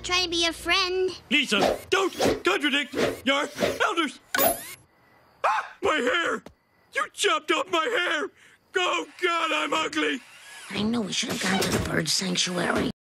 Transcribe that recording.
trying to be a friend. Lisa, don't contradict your elders. Ah, my hair! You chopped off my hair! Oh, God, I'm ugly! I know we should have gone to the bird sanctuary.